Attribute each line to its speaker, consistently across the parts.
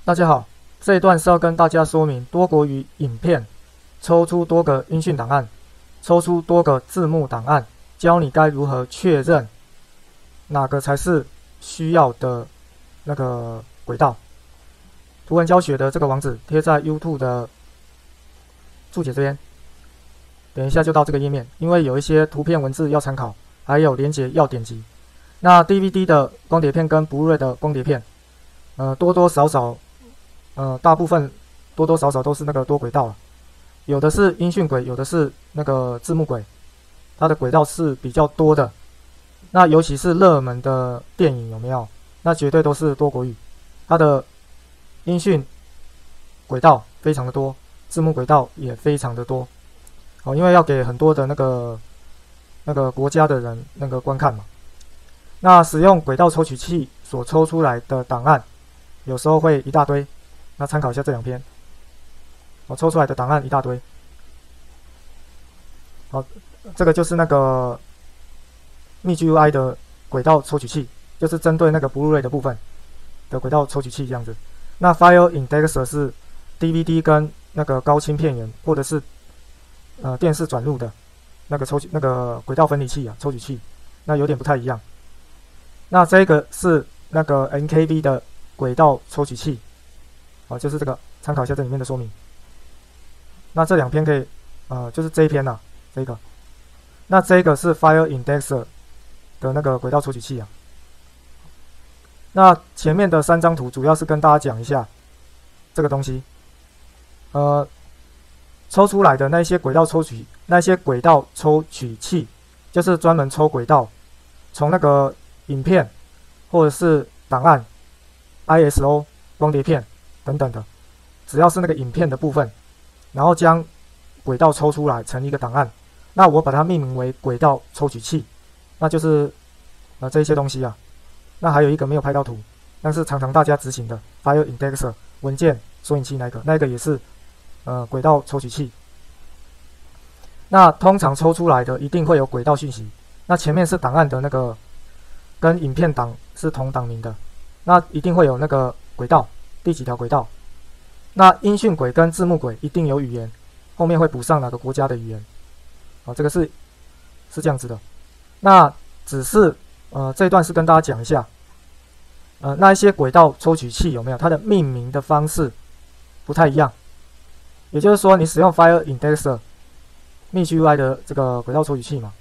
Speaker 1: 大家好，这一段是要跟大家说明多国语影片抽出多个音讯档案，抽出多个字幕档案，教你该如何确认哪个才是需要的那个轨道。图文教学的这个网址贴在 YouTube 的注解这边，点一下就到这个页面。因为有一些图片文字要参考，还有连结要点击。那 DVD 的光碟片跟 Blu-ray 的光碟片，多多少少，大部分多多少少都是那个多轨道了，有的是音讯轨，有的是那个字幕轨，它的轨道是比较多的。那尤其是热门的电影有没有？那绝对都是多国语，它的音讯轨道非常的多，字幕轨道也非常的多。因为要给很多的那个国家的人那个观看嘛。那使用轨道抽取器所抽出来的档案，有时候会一大堆。那参考一下这两篇，我抽出来的档案一大堆。好，这个就是那个 MIGUI 的轨道抽取器，就是针对那个 Blu-ray 的部分的轨道抽取器这样子。那 File Indexer 是 DVD 跟那个高清片源或者是电视转录的那个轨道分离器啊，抽取器，那有点不太一样。那这个是那个 NKV 的轨道抽取器，就是这个，参考一下这里面的说明。那这两篇可以，就是这一篇啊，这个。那这个是 File Indexer 的那个轨道抽取器啊。那前面的3张图主要是跟大家讲一下这个东西，抽出来的那些轨道抽取器，就是专门抽轨道，从那个影片或者是档案、ISO 光碟片等等的，只要是那个影片的部分，然后将轨道抽出来成一个档案，那我把它命名为轨道抽取器，那就是这一些东西啊。那还有一个没有拍到图，但是常常大家执行的 File Indexer 文件索引器那个也是轨道抽取器。那通常抽出来的一定会有轨道讯息，那前面是档案的那个跟影片档是同档名的，那一定会有那个轨道第几条轨道。那音讯轨跟字幕轨一定有语言，后面会补上哪个国家的语言，这个是这样子的。那只是这一段是跟大家讲一下，那一些轨道抽取器有没有它的命名的方式不太一样，也就是说你使用 File Indexer MIGUI 的这个轨道抽取器嘛，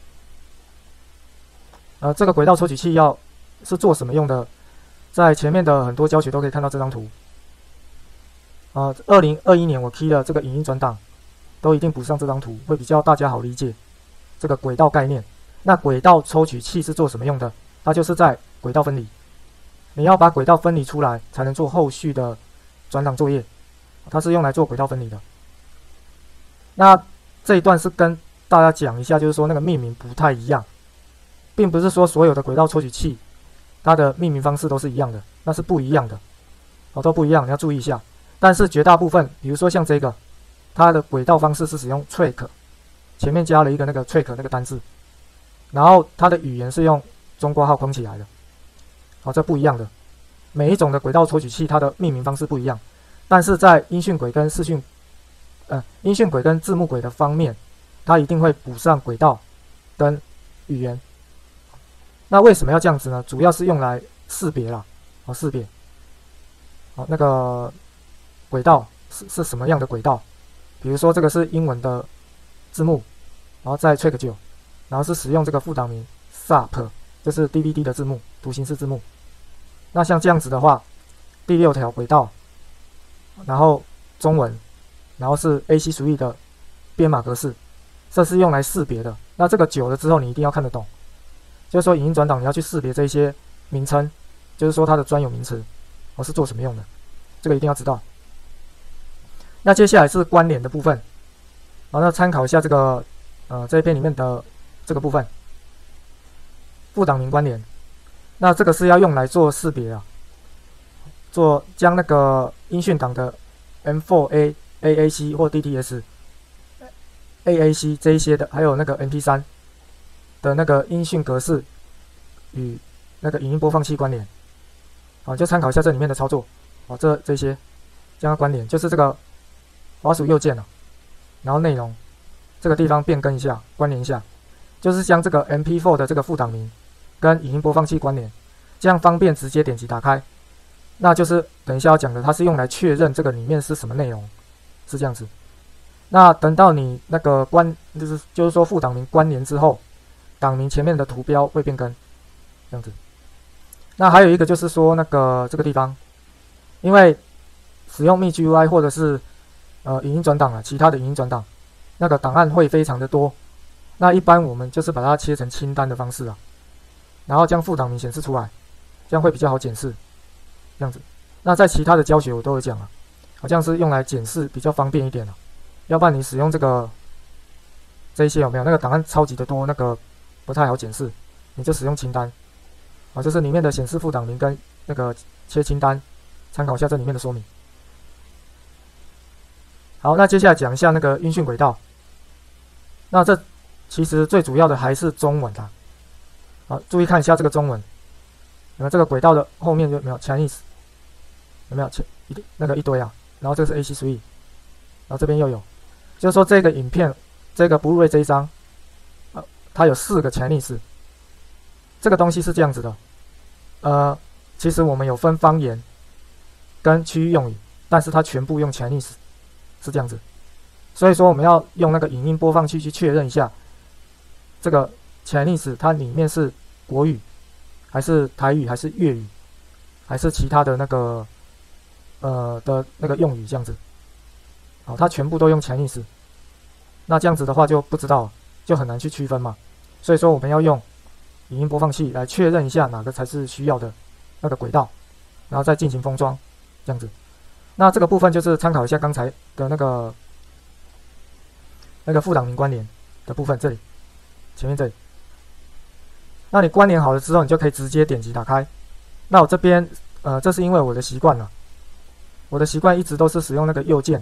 Speaker 1: 这个轨道抽取器是做什么用的？在前面的很多教学都可以看到这张图。2021年我 key 了这个影音转档，都一定补上这张图，会比较大家好理解这个轨道概念。那轨道抽取器是做什么用的？它就是在轨道分离，你要把轨道分离出来，才能做后续的转档作业，它是用来做轨道分离的。那这一段是跟大家讲一下，就是说那个命名不太一样，并不是说所有的轨道抽取器它的命名方式都是一样的，那是不一样的，都不一样，你要注意一下。但是绝大部分，比如说像这个，它的轨道方式是使用 track， 前面加了一个那个 track 那个单字，然后它的语言是用中括号框起来的，这不一样的。每一种的轨道抽取器它的命名方式不一样，但是在音讯轨跟音讯轨跟字幕轨的方面，它一定会补上轨道跟语言。那为什么要这样子呢？主要是用来识别啦，识别，那个轨道是什么样的轨道？比如说这个是英文的字幕，然后再 track 9，然后是使用这个副档名 SUP， 就是 DVD 的字幕，图形式字幕。那像这样子的话，第6条轨道，然后中文，然后是 AC 属意的编码格式，这是用来识别的。那这个久了之后，你一定要看得懂，就是说影音转档你要去识别这些名称，就是说它的专有名词，是做什么用的，这个一定要知道。那接下来是关联的部分，那参考一下这个这一篇里面的这个部分，副档名关联。那这个是要用来做识别啊，将那个音讯档的 M4A、AAC 或 DTS、AAC 这一些的，还有那个 MP3 的那个音讯格式与那个影音播放器关联，就参考一下这里面的操作，这些将它关联，就是这个滑鼠右键啊，然后内容这个地方变更一下，关联一下，就是将这个 MP4 的这个副档名跟影音播放器关联，这样方便直接点击打开。那就是等一下要讲的，它是用来确认这个里面是什么内容，是这样子。那等到你那个就是说副档名关联之后，档名前面的图标会变更，这样子。那还有一个就是说那个这个地方，因为使用 MIGUI 或者是影音转档啊，其他的影音转档，那个档案会非常的多。那一般我们就是把它切成清单的方式啊，然后将副档名显示出来，这样会比较好检视。这样子，那在其他的教学我都有讲啊，好像是用来检视比较方便一点啊。要不然你使用这一些有没有那个档案超级的多，那个不太好检视，你就使用清单啊，就是里面的显示副档名跟那个切清单，参考一下这里面的说明。好，那接下来讲一下那个音讯轨道。那这其实最主要的还是中文啊。好，注意看一下这个中文，有没有这个轨道的后面有没有 Chinese？ 有没有那个一堆啊？然后这个是 AC3， 然后这边又有，就是说这个影片这个 Blu-ray 这一张，它有4个 Chinese。这个东西是这样子的，其实我们有分方言跟区域用语，但是它全部用 Chinese， 是这样子。所以说我们要用那个影音播放器去确认一下，这个 Chinese 它里面是国语，还是台语，还是粤语，还是其他的那个的那个用语这样子。好，它全部都用 Chinese， 那这样子的话就不知道，就很难去区分嘛。所以说我们要用影音播放器来确认一下哪个才是需要的那个轨道，然后再进行封装，这样子。那这个部分就是参考一下刚才的那个副档名关联的部分，这里前面这里。那你关联好了之后，你就可以直接点击打开。那我这边这是因为我的习惯了，我的习惯一直都是使用那个右键，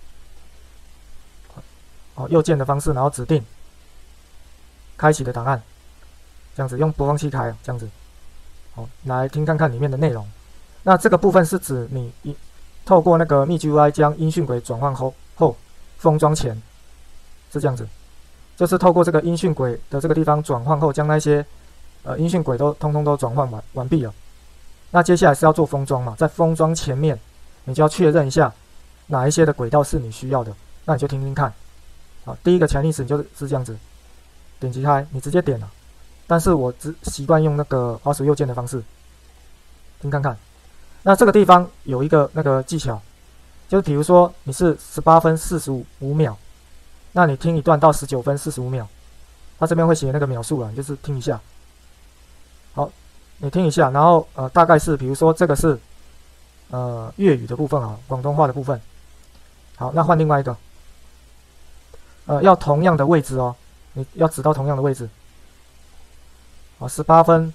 Speaker 1: 右键的方式，然后指定开启的档案，这样子用播放器开，这样子，好，来听看看里面的内容。那这个部分是指你透过那个 MIGUI 将音讯轨转换后封装前，是这样子，就是透过这个音讯轨的这个地方转换后，将那些音讯轨都通通都转换完毕了。那接下来是要做封装嘛，在封装前面，你就要确认一下哪一些的轨道是你需要的，那你就听听看。好，第一个 Chinese 你就是这样子，点击开，你直接点了。但是我只习惯用那个滑鼠右键的方式，听看看。那这个地方有一个那个技巧，就是比如说你是18分45秒，那你听一段到19分45秒，它这边会写那个秒数了，你就是听一下。好，你听一下，然后大概是比如说这个是粤语的部分啊，广东话的部分。好，那换另外一个，要同样的位置哦，你要指到同样的位置。好，18分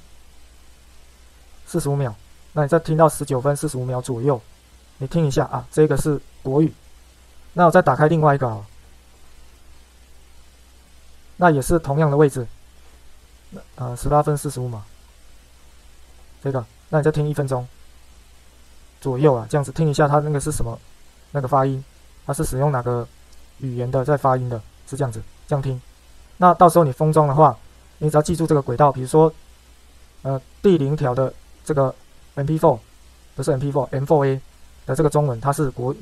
Speaker 1: 45秒，那你再听到19分45秒左右，你听一下啊，这个是国语。那我再打开另外一个啊，那也是同样的位置，18分45秒，这个，那你再听1分钟左右啊，这样子听一下它那个是什么那个发音，它是使用哪个语言的在发音的，是这样子，这样听。那到时候你封装的话，你只要记住这个轨道，比如说第0条的这个 MP4 不是 MP4 M4A 的这个中文，它是国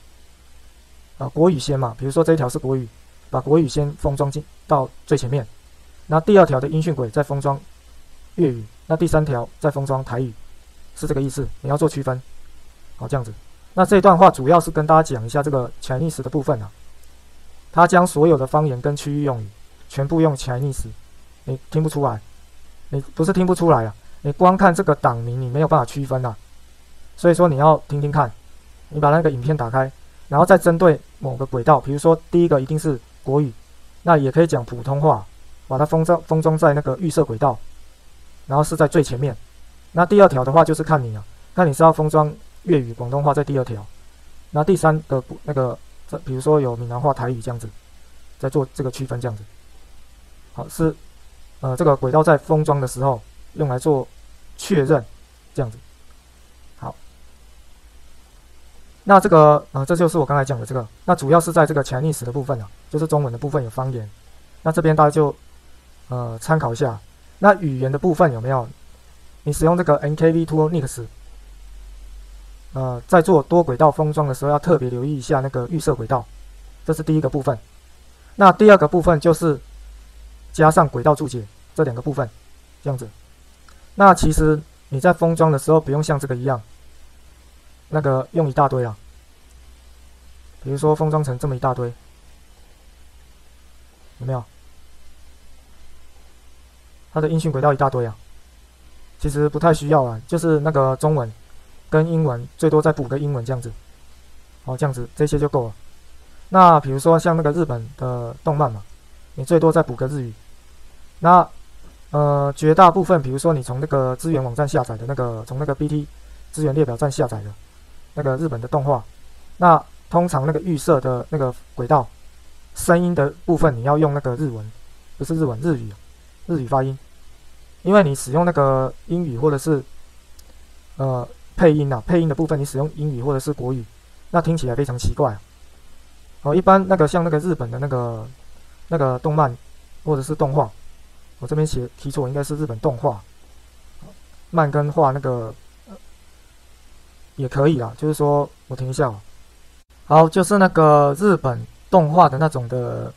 Speaker 1: 语先嘛，比如说这一条是国语，把国语先封装进到最前面，那第2条的音讯轨再封装粤语，那第3条再封装台语，是这个意思，你要做区分。好，这样子。那这一段话主要是跟大家讲一下这个 Chinese 的部分啊，它将所有的方言跟区域用语全部用 Chinese， 你听不出来，你不是听不出来啊，你光看这个档名你没有办法区分啊，所以说你要听听看，你把那个影片打开，然后再针对某个轨道，比如说第一个一定是国语，那也可以讲普通话，把它封装在那个预设轨道，然后是在最前面。那第2条的话就是看你啊，看你是要封装粤语、广东话在第2条，那第3个那个比如说有闽南话、台语这样子，再做这个区分这样子。好，是这个轨道在封装的时候用来做确认这样子。好， 那这个这就是我刚才讲的这个，那主要是在这个 Chinese 的部分就是中文的部分有方言。那这边大家就参考一下。那语言的部分有没有？你使用这个 NKV2Nix， 在做多轨道封装的时候要特别留意一下那个预设轨道，这是第一个部分。那第二个部分就是加上轨道注解这两个部分，这样子。那其实你在封装的时候不用像这个一样，那个用一大堆啊，比如说封装成这么一大堆，有没有？它的音讯轨道一大堆啊，其实不太需要啊，就是那个中文跟英文最多再补个英文这样子，这样子这些就够了。那比如说像那个日本的动漫嘛，你最多再补个日语。那绝大部分，比如说你从那个资源网站下载的那个，从那个 BT 资源列表站下载的那个日本的动画，那通常那个预设的那个轨道声音的部分，你要用那个日文，不是日文，日语发音，因为你使用那个英语或者是配音配音的部分你使用英语或者是国语，那听起来非常奇怪一般那个像那个日本的那个动漫或者是动画，我这边提错，应该是日本动画，漫跟画那个也可以啦，就是说我停一下好，就是那个日本动画的那种的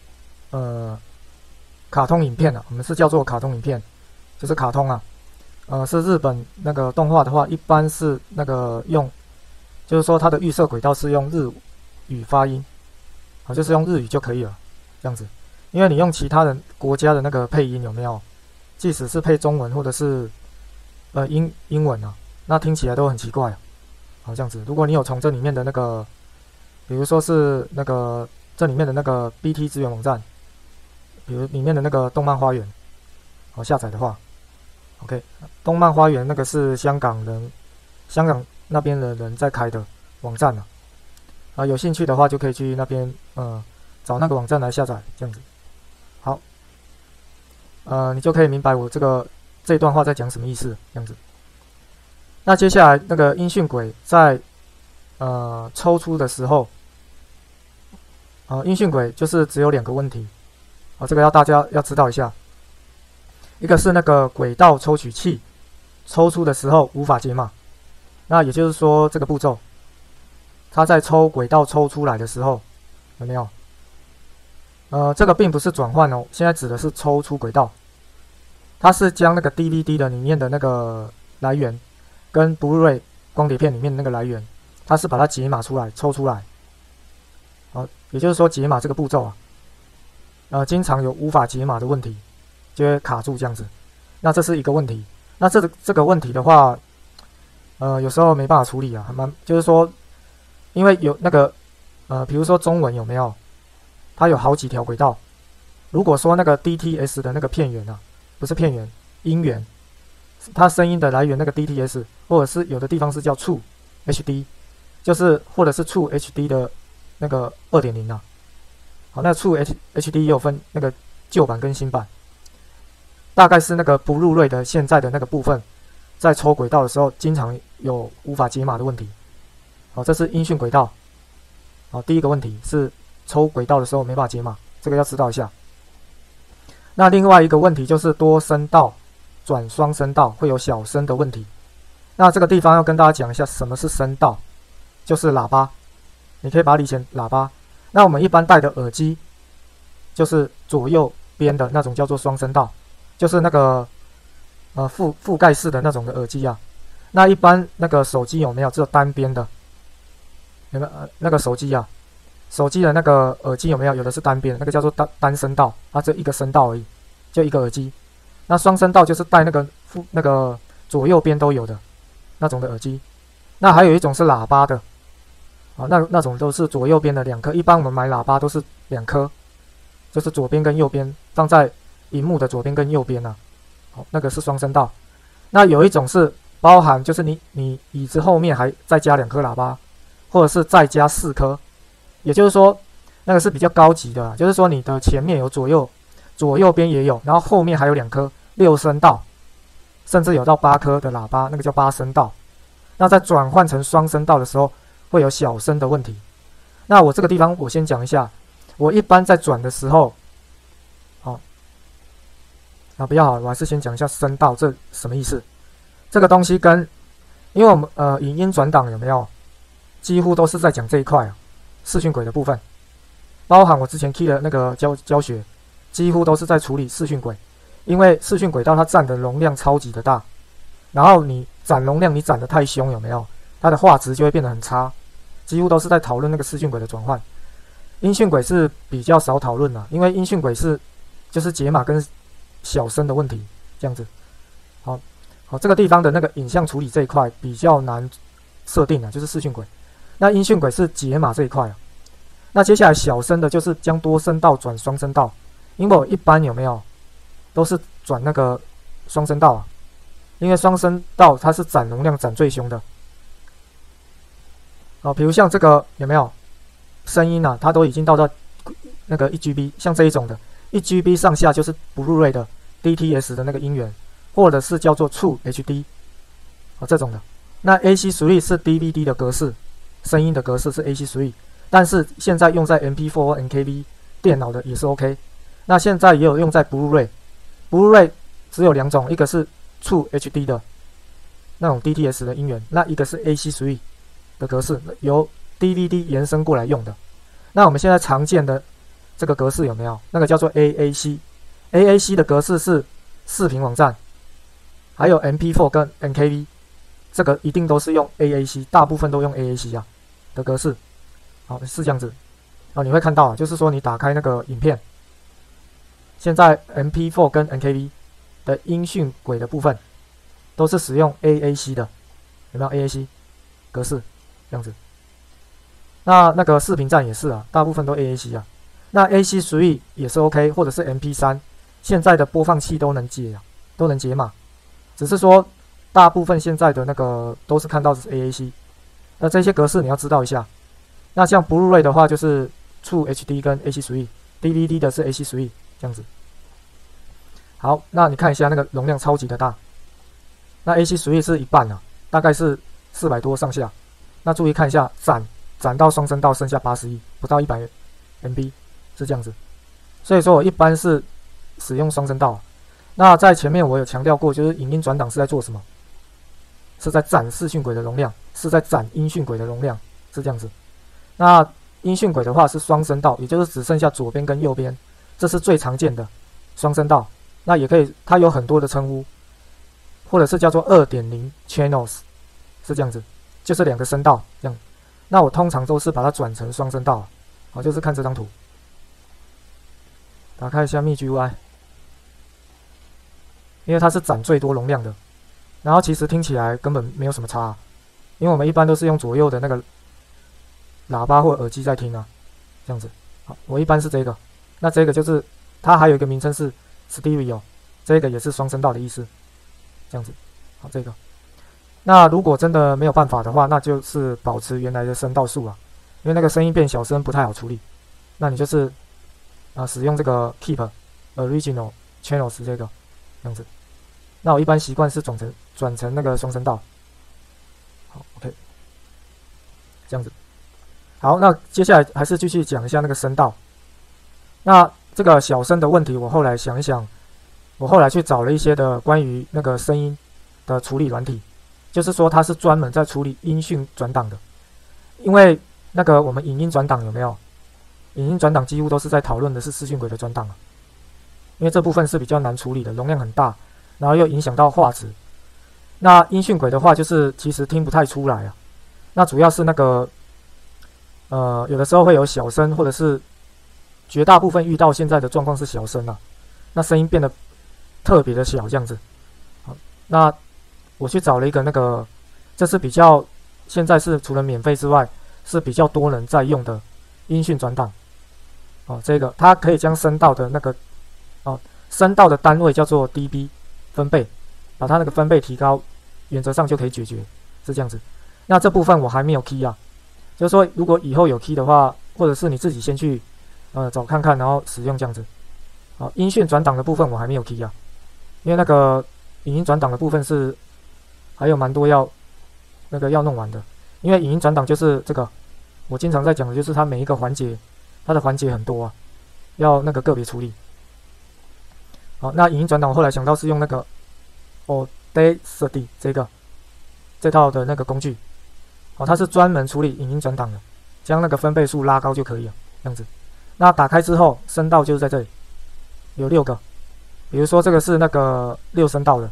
Speaker 1: 卡通影片我们是叫做卡通影片，就是卡通是日本那个动画的话，一般是那个用，就是说它的预设轨道是用日语发音就是用日语就可以了，这样子。因为你用其他的国家的那个配音有没有？即使是配中文或者是英文那听起来都很奇怪这样子。如果你有从这里面的那个，比如说是那个这里面的那个 BT 资源网站，比如里面的那个动漫花园下载的话 ，OK， 动漫花园那个是香港那边的人在开的网站有兴趣的话就可以去那边找那个网站来下载，这样子。好，你就可以明白我这段话在讲什么意思，这样子。那接下来那个音讯轨在抽出的时候，音讯轨就是只有两个问题这个大家要知道一下。一个是那个轨道抽取器抽出的时候无法解码，那也就是说这个步骤，它在抽轨道抽出来的时候，有没有？这个并不是转换现在指的是抽出轨道，它是将那个 DVD 的里面的那个来源跟 Blu-ray 光碟片里面的那个来源，它是把它解码出来抽出来。也就是说解码这个步骤经常有无法解码的问题，就会卡住这样子。那这是一个问题。那这个问题的话，有时候没办法处理就是说，因为有那个比如说中文有没有？它有好几条轨道。如果说那个 DTS 的那个片源不是片源，音源，它声音的来源那个 DTS， 或者是有的地方是叫 True HD， 就是或者是 True HD 的那个 2.0 好，那 True HD 也有分那个旧版跟新版，大概是那个Blu-ray的现在的那个部分，在抽轨道的时候，经常有无法解码的问题。这是音讯轨道。第一个问题是抽轨道的时候没办法解码，这个要知道一下。那另外一个问题就是多声道转双声道会有小声的问题。那这个地方要跟大家讲一下什么是声道，就是喇叭，你可以把它理解喇叭。那我们一般戴的耳机，就是左右边的那种叫做双声道，就是那个覆盖式的那种的耳机那一般那个手机有没有只有单边的？有没有那个手机手机的那个耳机有没有？有的是单边，那个叫做单声道，只有一个声道而已，就一个耳机。那双声道就是带那个左右边都有的那种的耳机。那还有一种是喇叭的那种都是左右边的2颗。一般我们买喇叭都是2颗，就是左边跟右边放在萤幕的左边跟右边那个是双声道。那有一种是包含，就是你椅子后面还再加2颗喇叭，或者是再加4颗。也就是说，那个是比较高级的就是说你的前面有左右边也有，然后后面还有2颗6声道，甚至有到8颗的喇叭，那个叫8声道。那在转换成双声道的时候， 会有小声的问题。那我这个地方我先讲一下，我一般在转的时候，不要好了，我还是先讲一下声道这什么意思。这个东西跟，因为我们影音转档有没有，几乎都是在讲这一块视讯轨的部分，包含我之前 key 的那个教学，几乎都是在处理视讯轨，因为视讯轨道它占的容量超级的大，然后你攒容量你攒得太凶有没有，它的画质就会变得很差，几乎都是在讨论那个视讯轨的转换。音讯轨是比较少讨论因为音讯轨就是解码跟小声的问题这样子。好，这个地方的那个影像处理这一块比较难设定就是视讯轨。那音讯轨是解码这一块那接下来小声的就是将多声道转双声道，因为我一般有没有都是转那个双声道因为双声道它是攒容量攒最凶的。比如像这个有没有声音它都已经到那个 1GB， 像这一种的 1GB 上下就是 Blu-ray 的 DTS 的那个音源，或者是叫做 True HD 这种的。那 AC3 是 DVD 的格式，声音的格式是 AC3， 但是现在用在 MP4 或 NKV 电脑的也是 OK。那现在也有用在 Blu-ray 只有2种，一个是 True HD 的那种 DTS 的音源，那一个是 AC3 的格式，由 DVD 延伸过来用的。那我们现在常见的这个格式有没有？那个叫做 AAC 的格式是视频网站，还有 MP4 跟 NKV， 这个一定都是用 AAC， 大部分都用 AAC 的格式。是这样子。你会看到就是说你打开那个影片，现在 MP4 跟 NKV 的音讯轨的部分都是使用 AAC 的，有没有 AAC 格式这样子？那个视频站也是大部分都 AAC 那 AC3 也是 OK， 或者是 MP3， 现在的播放器都能解码，只是说大部分现在的那个都是看到是 AAC。那这些格式你要知道一下。那像 Blu-ray 的话就是 True HD 跟 AC3， DVD 的是 AC3 这样子。好，那你看一下那个容量超级的大，那 AC3 是一半大概是400多上下。那注意看一下攒到双声道剩下81，不到100 MB 是这样子。所以说我一般是使用双声道。那在前面我有强调过，就是影音转档是在做什么？是在攒视讯轨的容量，是在攒音讯轨的容量，是这样子。那音讯轨的话是双声道，也就是只剩下左边跟右边，这是最常见的双声道。那也可以，它有很多的称呼，或者是叫做 2.0 channels， 是这样子，就是2个声道这样。那我通常都是把它转成双声道就是看这张图。打开一下 MIDI UI， 因为它是攒最多容量的，然后其实听起来根本没有什么差因为我们一般都是用左右的那个喇叭或耳机在听这样子。好，我一般是这个。那这个就是它还有一个名称是 Stereo， 这个也是双声道的意思，这样子。好，这个。那如果真的没有办法的话，那就是保持原来的声道数因为那个声音变小声不太好处理。那你就是使用这个 Keep Original Channels 这样子。那我一般习惯是转成那个双声道。好 ，OK， 这样子。好，那接下来还是继续讲一下那个声道。那这个小声的问题，我后来想一想，我后来去找了一些的关于那个声音的处理软体。就是说它是专门在处理音讯转档的，因为那个我们影音转档有没有？影音转档几乎都是在讨论的是视讯轨的转档因为这部分是比较难处理的，容量很大，然后又影响到画质。那音讯轨的话，就是其实听不太出来那主要是那个有的时候会有小声，或者是绝大部分遇到现在的状况是小声那声音变得特别的小这样子。好，那我去找了一个那个，这是比较现在是除了免费之外是比较多人在用的音讯转档这个它可以将声道的那个声道的单位叫做 dB 分贝，把它那个分贝提高，原则上就可以解决，是这样子。那这部分我还没有 key 就是说如果以后有 key 的话，或者是你自己先去找看看，然后使用这样子。音讯转档的部分我还没有 key 因为那个影音转档的部分是还有蛮多要弄完的。 因为影音转档就是这个，我经常在讲的就是它每一个环节，它的环节很多啊，要那个个别处理。好，那影音转档我后来想到是用那个 Audacity 这套的那个工具，好，它是专门处理影音转档的，将那个分贝数拉高就可以了，这样子。那打开之后，声道就是在这里，有6个，比如说这个是那个6声道的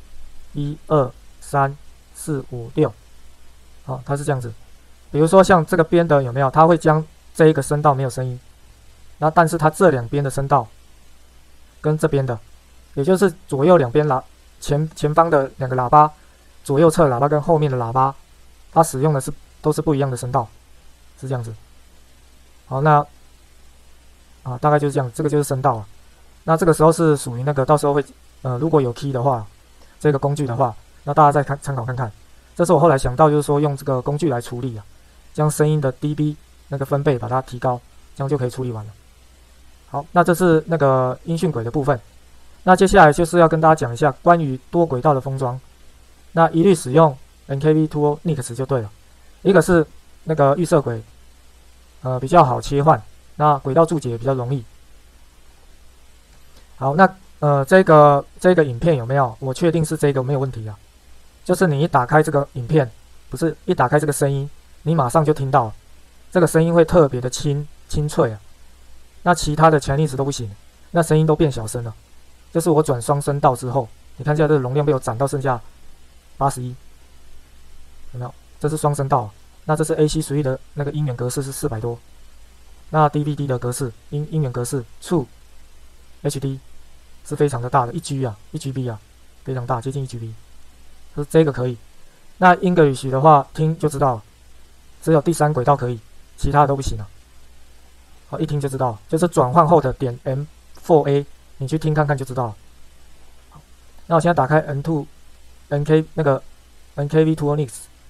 Speaker 1: ，1、2、3、4、5、6，好，它是这样子。比如说像这个边的有没有？它会将这一个声道没有声音，那但是它这两边的声道跟这边的，也就是左右两边前方的2个喇叭，左右侧喇叭跟后面的喇叭，它使用的都是不一样的声道，是这样子。好，那大概就是这样，这个就是声道啊。那这个时候是属于那个到时候会如果有 key 的话，这个工具的话，那大家再参考看看。这是我后来想到，就是说用这个工具来处理啊，将声音的 dB 那个分贝把它提高，这样就可以处理完了。好，那这是那个音讯轨的部分。那接下来就是要跟大家讲一下关于多轨道的封装，那一律使用 NKV2O-NIX 就对了。一个是那个预设轨，比较好切换，那轨道注解也比较容易。好，那这个影片有没有？我确定是这个没有问题啊。就是你一打开这个影片，不是一打开这个声音，你马上就听到这个声音会特别的清脆啊。那其他的 Chinese 都不行，那声音都变小声了。就是我转双声道之后，你看一下这个容量被我斩到剩下81，有没有？这是双声道，那这是 AC 随意的那个音源格式是400多，那 DVD 的格式音源格式 True HD 是非常的大的，1G 啊，1GB 啊，非常大，接近1GB。这个可以。那 English 的话，听就知道了，只有第3轨道可以，其他的都不行了。好，一听就知道，就是转换后的点 M4A， 你去听看看就知道了。好，那我现在打开 NKV2O-NIX，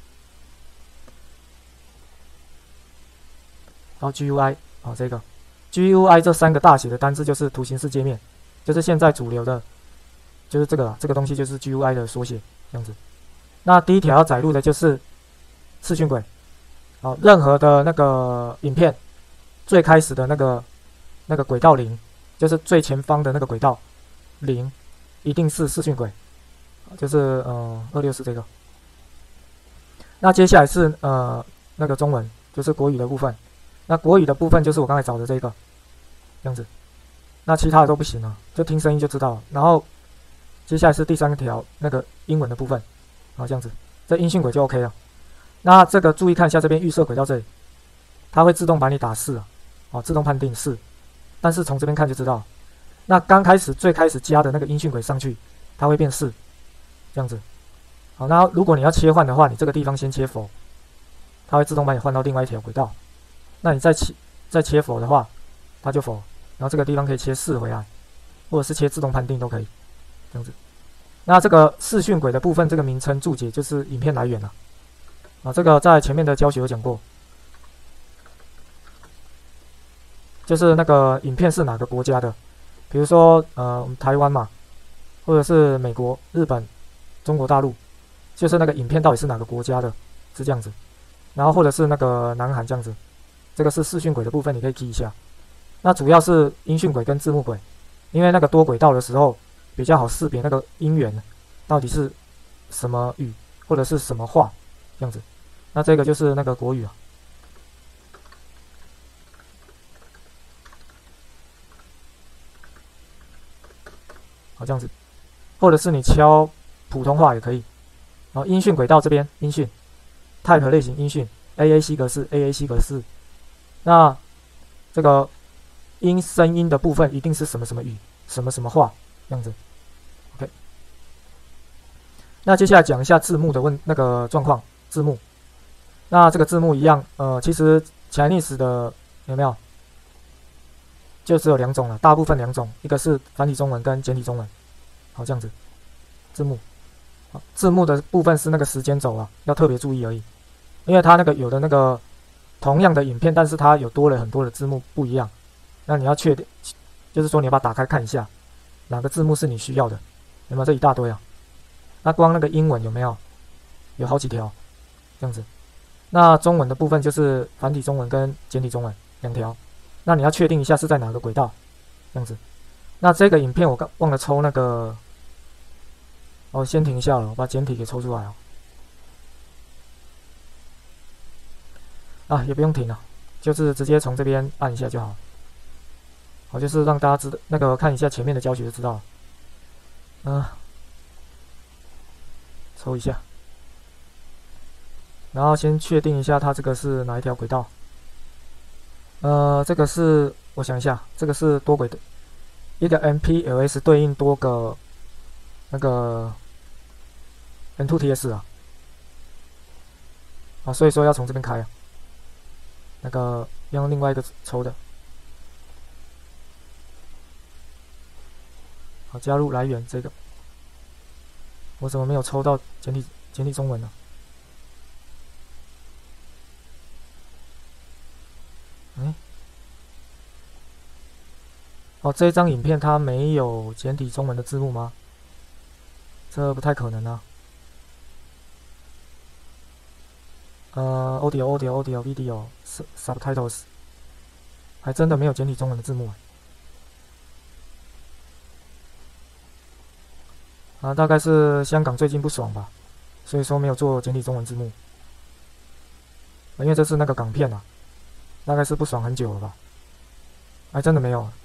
Speaker 1: 然后 GUI， 好，这个 GUI 这3个大写的单字就是图形式界面，就是现在主流的，就是这个东西就是 GUI 的缩写。这样子，那第一条要载入的就是视讯轨，好，任何的那个影片最开始的那个轨道0，就是最前方的那个轨道0，一定是视讯轨，就是264这个。那接下来是那个中文，就是国语的部分。那国语的部分就是我刚才找的这个，这样子。那其他的都不行了，就听声音就知道了。然后接下来是第3条那个英文的部分，好，这样子，这音讯轨就 OK 了。那这个注意看一下这边预设轨道这里，它会自动把你打4啊，自动判定4，但是从这边看就知道，那最开始加的那个音讯轨上去，它会变4，这样子。好，那如果你要切换的话，你这个地方先切否，它会自动把你换到另外一条轨道。那你再切否的话，它就否，然后这个地方可以切4回来，或者是切自动判定都可以。这样子，那这个视讯轨的部分，这个名称注解就是影片来源了。这个在前面的教学有讲过，就是那个影片是哪个国家的，比如说我们台湾嘛，或者是美国、日本、中国大陆，就是那个影片到底是哪个国家的，是这样子。然后或者是那个南韩这样子，这个是视讯轨的部分，你可以记一下。那主要是音讯轨跟字幕轨，因为那个多轨道的时候，比较好识别那个音源到底是什么语或者是什么话这样子。那这个就是那个国语啊。好，这样子，或者是你敲普通话也可以。然后音讯轨道这边音讯 type 类型音讯 AAC 格式 AAC 格式。那这个声音的部分一定是什么什么语什么什么话这样子。OK， 那接下来讲一下字幕的那个状况。字幕，那这个字幕一样，其实 Chinese 的有没有？就只有2种了，大部分2种，一个是繁体中文跟简体中文。好，这样子，字幕，好，字幕的部分是那个时间轴啊，要特别注意而已，因为它那个有的那个同样的影片，但是它有多了很多的字幕不一样，那你要确定，就是说你要把它打开看一下，哪个字幕是你需要的，有没有？这一大堆啊，那光那个英文有没有？有好几条，这样子， 那中文的部分就是繁体中文跟简体中文两条。那你要确定一下是在哪个轨道，这样子。那这个影片我刚忘了抽那个，先停一下了，我把简体给抽出来也不用停了，就是直接从这边按一下就好。就是让大家知道那个看一下前面的教学就知道了。抽一下，然后先确定一下它这个是哪一条轨道。这个是我想一下，这个是多轨的，一个 MPLS 对应多个那个 N2TS 所以说要从这边开那个用另外一个抽的。好，加入来源这个，我怎么没有抽到简体中文呢？这一张影片它没有简体中文的字幕吗？这不太可能啊。audio video subtitles 还真的没有简体中文的字幕大概是香港最近不爽吧，所以说没有做简体中文字幕。因为这是那个港片大概是不爽很久了吧？还真的没有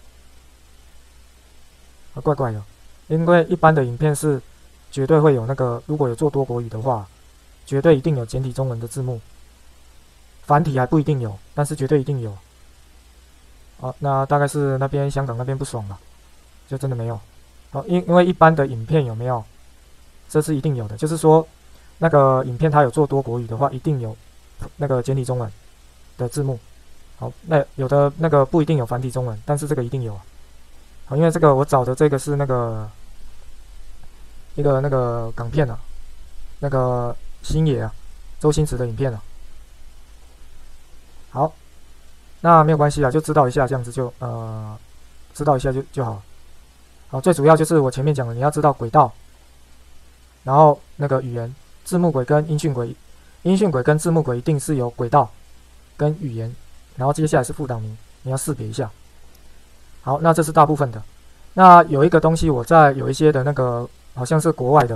Speaker 1: 怪怪的。因为一般的影片是绝对会有那个，如果有做多国语的话，绝对一定有简体中文的字幕，繁体还不一定有，但是绝对一定有。那大概是那边香港那边不爽吧，就真的没有。因为一般的影片有没有，这是一定有的，就是说那个影片它有做多国语的话，一定有那个简体中文的字幕。那有的那个不一定有繁体中文，但是这个一定有因为这个我找的这个是那个一个那个港片那个星爷周星驰的影片好，那没有关系就知道一下，这样子就知道一下就好。最主要就是我前面讲的，你要知道轨道，然后那个语言字幕轨跟音讯轨，音讯轨跟字幕轨一定是有轨道跟语言，然后接下来是副档名，你要识别一下。好，那这是大部分的。那有一个东西我在有一些的那个好像是国外的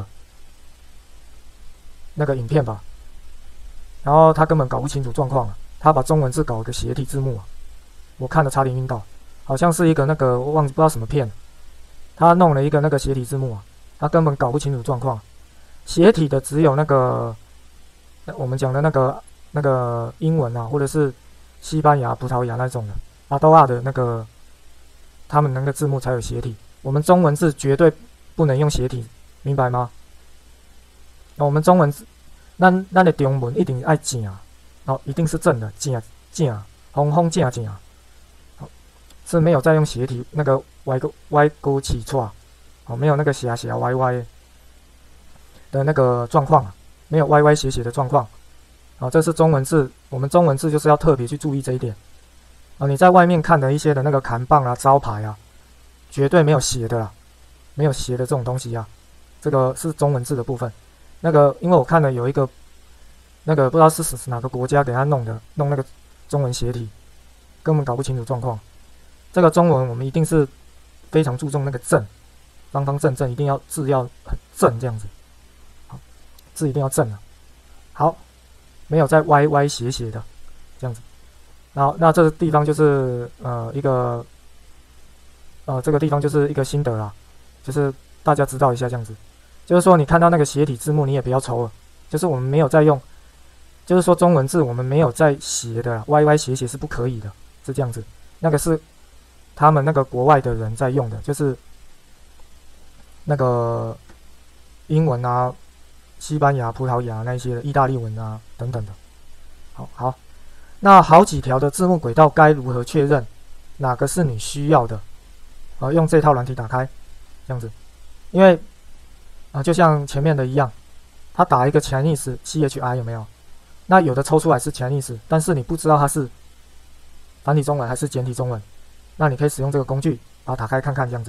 Speaker 1: 那个影片吧，然后他根本搞不清楚状况他把中文字搞一个斜体字幕我看了差点晕倒。好像是一个那个我不知道什么片，他弄了一个那个斜体字幕他根本搞不清楚状况。斜体的只有那个我们讲的那个英文或者是西班牙、葡萄牙那种的阿多亚的那个，他们那个字幕才有斜体。我们中文字绝对不能用斜体，明白吗？我们中文字，咱的中文一定爱正一定是正的，正红红正，是没有在用斜体那个歪勾起错没有那个斜斜歪歪的那个状况没有歪歪斜斜的状况这是中文字，我们中文字就是要特别去注意这一点你在外面看的一些的那个看棒招牌绝对没有斜的没有斜的这种东西这个是中文字的部分。那个因为我看了有一个那个不知道是哪个国家给他弄那个中文斜体，根本搞不清楚状况。这个中文我们一定是非常注重那个正，方方正正，一定要字要很正这样子，字一定要正好，没有再歪歪斜斜的这样子。然后那这个地方就是一个这个地方就是一个心得就是大家知道一下这样子。就是说你看到那个斜体字幕你也不要抽了，就是我们没有在用，就是说中文字我们没有在斜的歪歪斜斜是不可以的，是这样子。那个是他们那个国外的人在用的，就是那个英文西班牙、葡萄牙那些的意大利文等等的。好，那好几条的字幕轨道该如何确认哪个是你需要的？用这套软体打开，这样子，因为就像前面的一样，它打一个 Chinese CHI 有没有？那有的抽出来是 Chinese， 但是你不知道它是繁体中文还是简体中文，那你可以使用这个工具把它打开看看，这样子。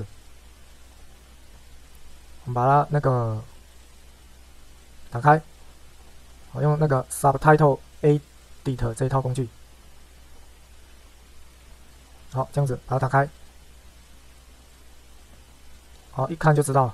Speaker 1: 我们把它那个打开，用那个 Subtitle Edit 这一套工具。好，这样子把它打开，好，一看就知道了。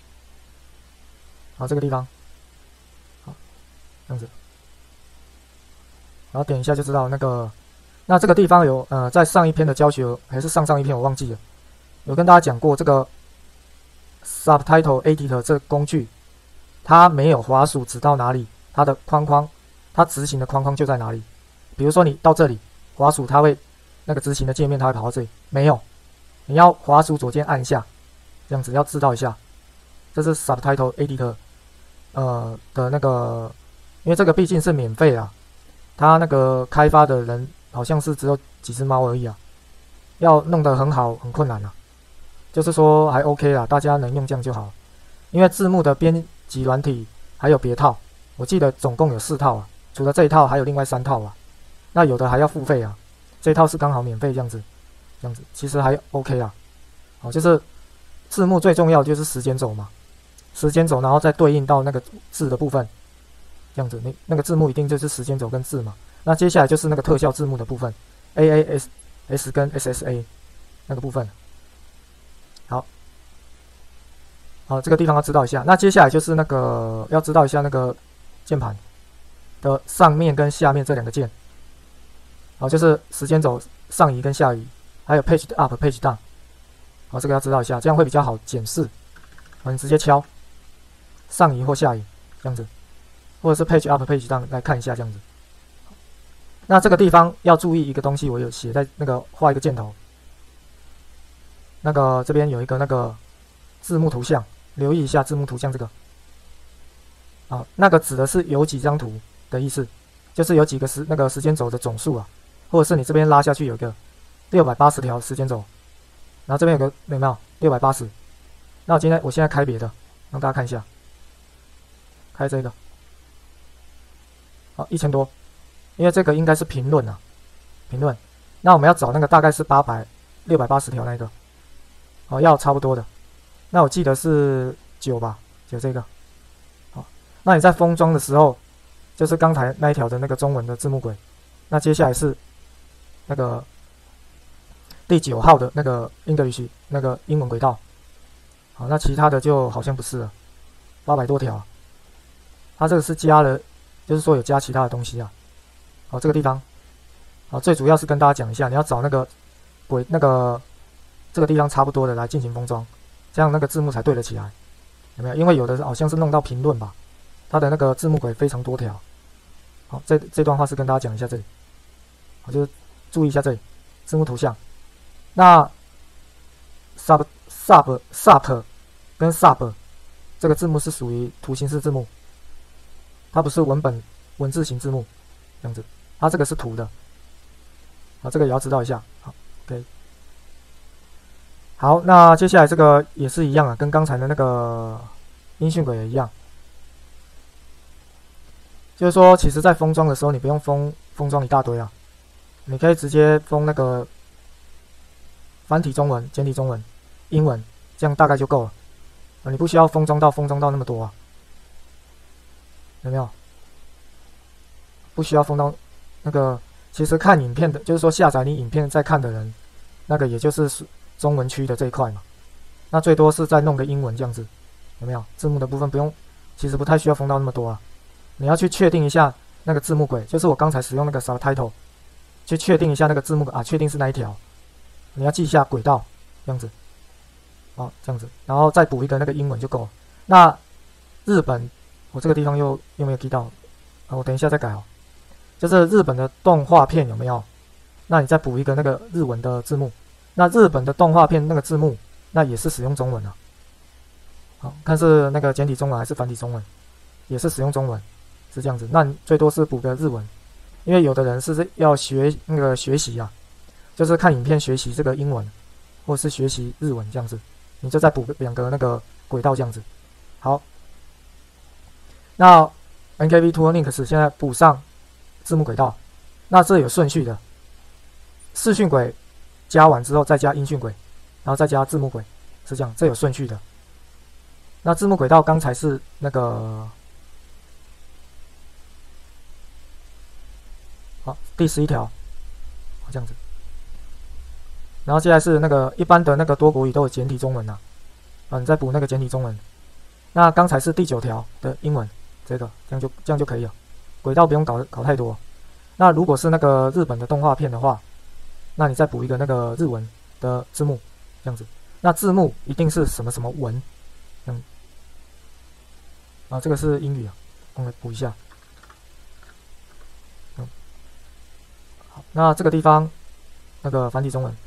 Speaker 1: 好，这个地方，好，这样子，然后点一下就知道那个。那这个地方有在上一篇的教学还是上上一篇我忘记了，有跟大家讲过这个 Subtitle Editor 这个工具，它没有滑鼠指到哪里，它的框框，它执行的框框就在哪里。比如说你到这里，滑鼠它会那个执行的界面它会跑到这里，没有，你要滑鼠左键按一下，这样子要知道一下，这是 Subtitle Editor 的那个，因为这个毕竟是免费啊，它那个开发的人好像是只有几只猫而已啊，要弄得很好很困难啊，就是说还 OK 啦，大家能用这样就好。因为字幕的编辑软体还有别套，我记得总共有4套啊，除了这一套还有另外3套啊，那有的还要付费啊，这一套是刚好免费这样子，其实还 OK 啦。哦，就是字幕最重要的就是时间轴嘛，时间轴然后再对应到那个字的部分，这样子你那个字幕一定就是时间轴跟字嘛。那接下来就是那个特效字幕的部分 ，AAS 跟 SSA 那个部分。好，这个地方要知道一下。那接下来就是那个要知道一下那个键盘的上面跟下面这2个键，好，就是时间轴上移跟下移，还有 Page Up、Page Down。好，这个要知道一下，这样会比较好检视。好，你直接敲上移或下移这样子，或者是 Page Up、Page Down 来看一下这样子。那这个地方要注意一个东西，我有写在那个画一个箭头，那个这边有一个那个字幕图像，留意一下字幕图像这个。啊，那个指的是有几张图的意思，就是有几个那个时间轴的总数啊，或者是你这边拉下去有一个680条时间轴，然后这边有个有没有680？那我现在开别的，让大家看一下，开这个，好，1000多。因为这个应该是评论啊，评论。那我们要找那个大概是680条那个，哦，要差不多的。那我记得是9吧，9这个。好，那你在封装的时候，就是刚才那一条的那个中文的字幕轨。那接下来是那个第9号的那个 English 那个英文轨道。好，那其他的就好像不是了，800多条。它这个是加了，就是说有加其他的东西啊。好，这个地方，好，最主要是跟大家讲一下，你要找那个这个地方差不多的来进行封装，这样那个字幕才对得起来，有没有？因为有的好像是弄到评论吧，它的那个字幕轨非常多条。好，这段话是跟大家讲一下这里，好，就是注意一下这里字幕图像。那 sub 跟 sub 这个字幕是属于图形式字幕，它不是文字型字幕，这样子。它这个是图的，好，这个也要知道一下。好 ，OK， 好，那接下来这个也是一样啊，跟刚才的那个音讯轨也一样，就是说，其实在封装的时候，你不用封装一大堆啊，你可以直接封那个繁体中文、简体中文、英文，这样大概就够了。你不需要封装到那么多啊，有没有？不需要封到。那个其实看影片的，就是说下载你影片在看的人，那个也就是中文区的这一块嘛。那最多是再弄个英文这样子，有没有？字幕的部分不用，其实不太需要封到那么多啊。你要去确定一下那个字幕轨，就是我刚才使用那个 Subtitle， 去确定一下那个字幕啊，确定是那一条。你要记一下轨道，这样子，哦，这样子，然后再补一个那个英文就够了。那日本，我这个地方又没有记到，啊，我等一下再改哦。就是日本的动画片有没有？那你再补一个那个日文的字幕。那日本的动画片那个字幕，那也是使用中文啊。好，看是那个简体中文还是繁体中文，也是使用中文，是这样子。那你最多是补个日文，因为有的人是要学习啊，就是看影片学习这个英文，或是学习日文这样子，你就再补2个那个轨道这样子。好，那 NKV2Linux 现在补上字幕轨道，那这有顺序的，视讯轨加完之后再加音讯轨，然后再加字幕轨，是这样，这有顺序的。那字幕轨道刚才是那个好，第11条，好这样子。然后接下来是那个一般的那个多国语都有简体中文你再补那个简体中文。那刚才是第9条的英文，这样就可以了。轨道不用搞太多。那如果是那个日本的动画片的话，那你再补一个那个日文的字幕，这样子。那字幕一定是什么什么文，这个是英语我们补一下。好，那这个地方那个繁体中文，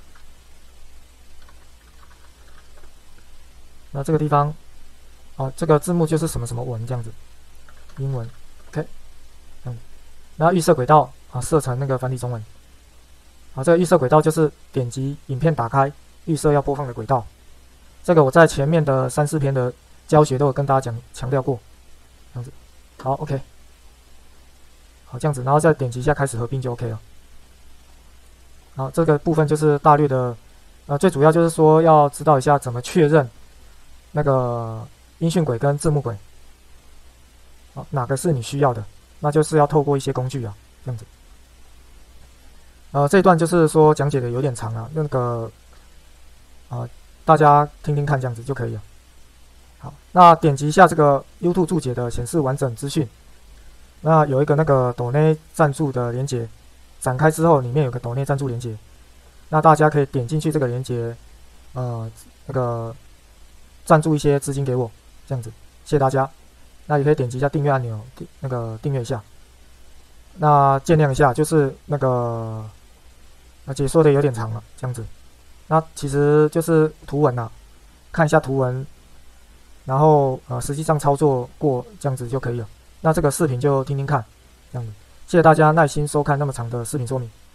Speaker 1: 那这个地方这个字幕就是什么什么文这样子，英文 ，OK， 然后预设轨道设成那个繁体中文。这个预设轨道就是点击影片打开，预设要播放的轨道。这个我在前面的3、4篇的教学都有跟大家强调过，这样子。好 ，OK， 好这样子，然后再点击一下开始合并就 OK 了。好，这个部分就是大略的，最主要就是说要知道一下怎么确认那个音讯轨跟字幕轨，哪个是你需要的，那就是要透过一些工具这样子。这一段就是说讲解的有点长那个大家听听看，这样子就可以了。好，那点击一下这个 YouTube 注解的显示完整资讯，那有一个那个抖内赞助的连结，展开之后里面有个抖内赞助连结，那大家可以点进去这个连结，那个赞助一些资金给我，这样子，谢谢大家。那也可以点击一下订阅按钮，那个订阅一下。那见谅一下，就是那个解说的有点长了，这样子。那其实就是图文看一下图文，然后实际上操作过这样子就可以了。那这个视频就听听看，这样子。谢谢大家耐心收看那么长的视频说明。